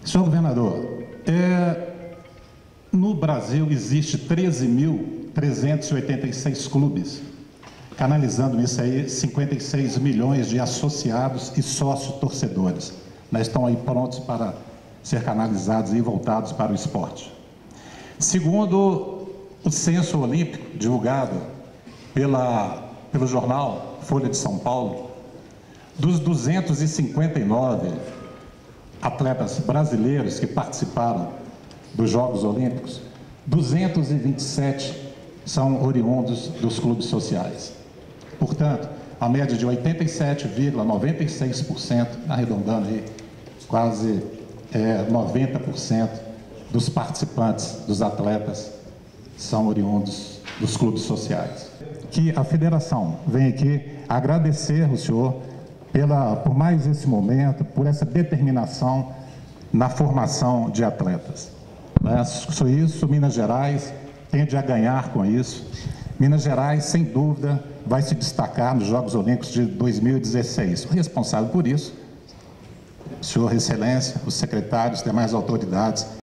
Senhor governador, no Brasil existe 13.386 clubes, canalizando nisso aí 56 milhões de associados e sócios-torcedores. Estão aí prontos para ser canalizados e voltados para o esporte. Segundo o censo olímpico divulgado pelo jornal Folha de São Paulo, dos 259 atletas brasileiros que participaram dos Jogos Olímpicos, 227 são oriundos dos clubes sociais. Portanto, a média de 87,96%, arredondando aí, quase 90% dos participantes, dos atletas, são oriundos dos clubes sociais. Que a federação vem aqui agradecer o senhor por mais esse momento, por essa determinação na formação de atletas. Isso, Minas Gerais tende a ganhar com isso. Minas Gerais, sem dúvida, vai se destacar nos Jogos Olímpicos de 2016. O responsável por isso, senhor Excelência, os secretários, demais autoridades,